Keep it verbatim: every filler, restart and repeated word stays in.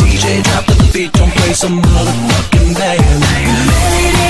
D J, drop the beat, don't play some motherfucking band.